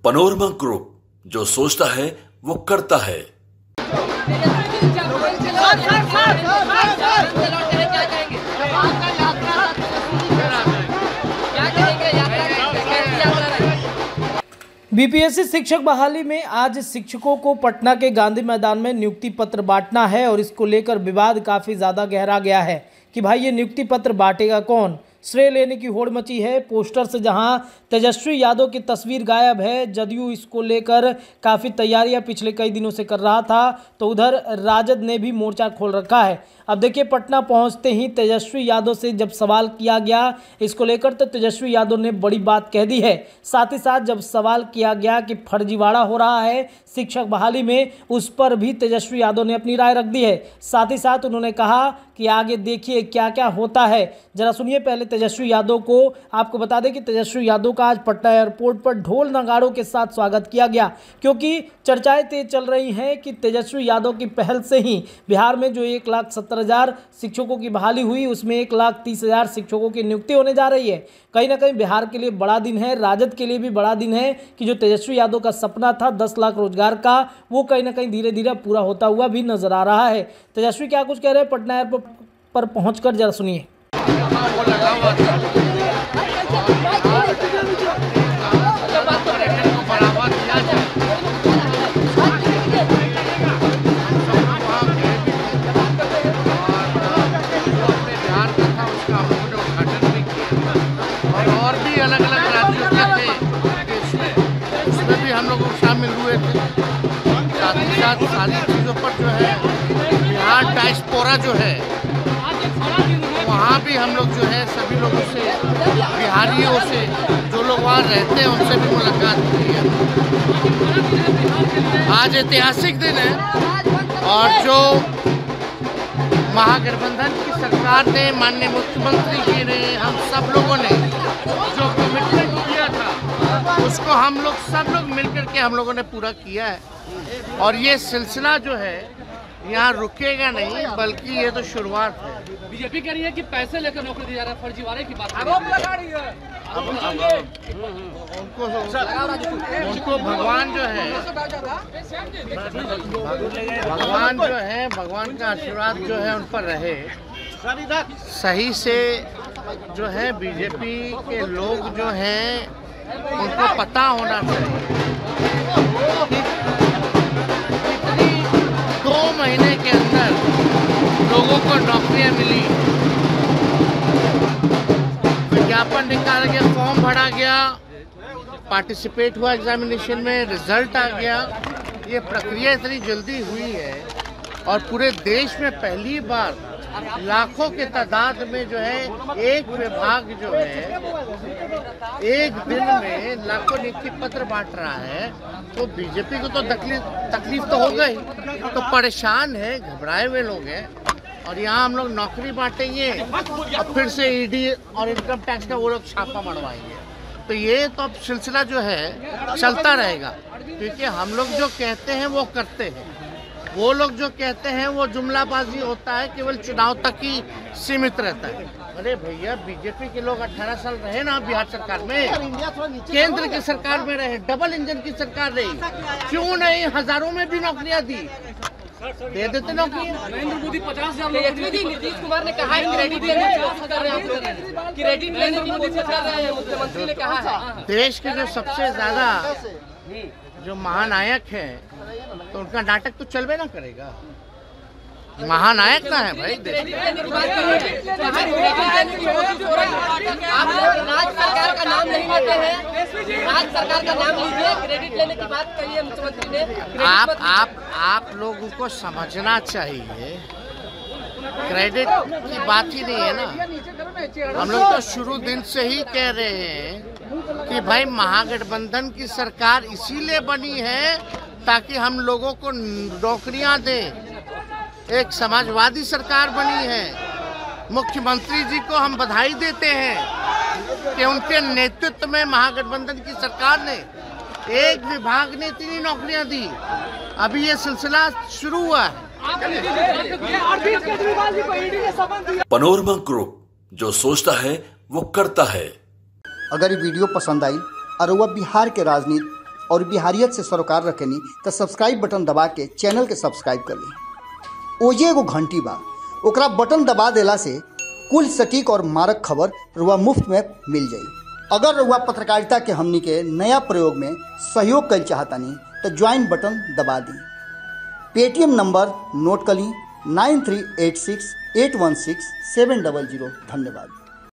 Panorama group, जो सोचता है वो करता है। बीपीएससी शिक्षक बहाली में आज शिक्षकों को पटना के गांधी मैदान में नियुक्ति पत्र बांटना है और इसको लेकर विवाद काफ़ी ज़्यादा गहरा गया है कि भाई ये नियुक्ति पत्र बांटेगा कौन। श्रेय लेने की होड़ मची है। पोस्टर से जहां तेजस्वी यादव की तस्वीर गायब है, जदयू इसको लेकर काफ़ी तैयारियां पिछले कई दिनों से कर रहा था, तो उधर राजद ने भी मोर्चा खोल रखा है। अब देखिए, पटना पहुंचते ही तेजस्वी यादव से जब सवाल किया गया इसको लेकर, तो तेजस्वी यादव ने बड़ी बात कह दी है। साथ ही साथ जब सवाल किया गया कि फर्जीवाड़ा हो रहा है शिक्षक बहाली में, उस पर भी तेजस्वी यादव ने अपनी राय रख दी है। साथ ही साथ उन्होंने कहा कि आगे देखिए क्या क्या होता है। जरा सुनिए पहले तेजस्वी यादव को। आपको बता दें कि तेजस्वी यादव का आज पटना एयरपोर्ट पर ढोल नगाड़ों के साथ स्वागत किया गया, क्योंकि चर्चाएं तेज चल रही हैं कि तेजस्वी यादव की पहल से ही बिहार में जो 1,70,000 शिक्षकों की बहाली हुई, उसमें 1,30,000 शिक्षकों की नियुक्ति होने जा रही है। कहीं ना कहीं बिहार के लिए बड़ा दिन है, राजद के लिए भी बड़ा दिन है कि जो तेजस्वी यादव का सपना था 10 लाख रोजगार का, वो कहीं ना कहीं धीरे धीरे पूरा होता हुआ भी नजर आ रहा है। तेजस्वी क्या कुछ कह रहे हैं पटना एयरपोर्ट पर पहुंचकर, जरा सुनिए। हम लोग शामिल हुए थे। साथ ही साथ सारी चीज़ों पर जो है बिहार डायस्पोरा जो है वहाँ भी हम लोग जो है सभी लोगों से, बिहारियों से, जो लोग वहाँ रहते हैं उनसे भी मुलाकात की है। आज ऐतिहासिक दिन है और जो महागठबंधन की सरकार ने, माननीय मुख्यमंत्री जी ने, हम सब लोगों ने जो कमिटमेंट किया था उसको हम लोग सब लोग मिलकर के हम लोगों ने पूरा किया है। और ये सिलसिला जो है यहाँ रुकेगा नहीं, बल्कि ये तो शुरुआत है। बीजेपी कह रही है कि पैसे लेकर नौकरी दिया जा रहा है, फर्जीवाड़े की बात लगा रही है। उनको भगवान जो है, भगवान का आशीर्वाद जो है उन पर रहे। सही से जो है बीजेपी के लोग जो हैं उनको पता होना चाहिए कि 2 महीने के अंदर लोगों को नौकरियां मिली, विज्ञापन निकाला गया, फॉर्म भरा गया, पार्टिसिपेट हुआ एग्जामिनेशन में, रिजल्ट आ गया। ये प्रक्रिया इतनी जल्दी हुई है और पूरे देश में पहली बार लाखों के तादाद में जो है एक विभाग जो है एक दिन में लाखों नियुक्ति पत्र बांट रहा है, तो बीजेपी को तो तकलीफ तो हो गई, तो परेशान है, घबराए हुए लोग हैं। और यहाँ हम लोग नौकरी बांटेंगे और फिर से ईडी और इनकम टैक्स का वो लोग छापा मरवाएंगे। तो ये तो अब सिलसिला जो है चलता रहेगा, क्योंकि हम लोग जो कहते हैं वो करते हैं, वो लोग जो कहते हैं वो जुमलाबाजी होता है, केवल चुनाव तक ही सीमित रहता है। अरे भैया, बीजेपी के लोग 18 साल रहे ना बिहार सरकार में, केंद्र की सरकार में रहे, डबल इंजन की सरकार रही, क्यों नहीं हजारों में भी नौकरियां दी, दे देते नौकरी। नरेंद्र मोदी 50,000 नीतीश कुमार ने कहा है क्रेडिट लेने मुख्यमंत्री ने कहा है। देश के जो सबसे ज्यादा जो महानायक हैं तो उनका नाटक तो चलबे ना करेगा। महानायक ना है भाई देश। आप राज्य सरकार का नाम नहीं लेते हैं, राज्य सरकार का नाम लीजिए, क्रेडिट लेने की बात कही है मुख्यमंत्री ने। आप लोगों को समझना चाहिए, क्रेडिट की बात ही नहीं है ना। हम लोग तो शुरू दिन से ही कह रहे हैं कि भाई महागठबंधन की सरकार इसीलिए बनी है ताकि हम लोगों को नौकरियां दें। एक समाजवादी सरकार बनी है। मुख्यमंत्री जी को हम बधाई देते हैं कि उनके नेतृत्व में महागठबंधन की सरकार ने एक विभाग ने 3 नौकरियां दी। अभी ये सिलसिला शुरू हुआ है। पनोरमा ग्रुप, जो सोचता है वो करता है। अगर ये वीडियो पसंद आई और वह बिहार के राजनीति और बिहारियत से सरोकार रखेनी तो सब्सक्राइब बटन दबा के चैनल के सब्सक्राइब कर ली। ओजे एगो घंटी बा, ओकरा बटन दबा देला से कुल सटीक और मारक खबर रुआ मुफ्त में मिल जाई। अगर रुआ पत्रकारिता के हमनी के नया प्रयोग में सहयोग कर चाहतानी तो ज्वाइन बटन दबा दी। पेटीएम नंबर नोट कर ली 9386816700। धन्यवाद।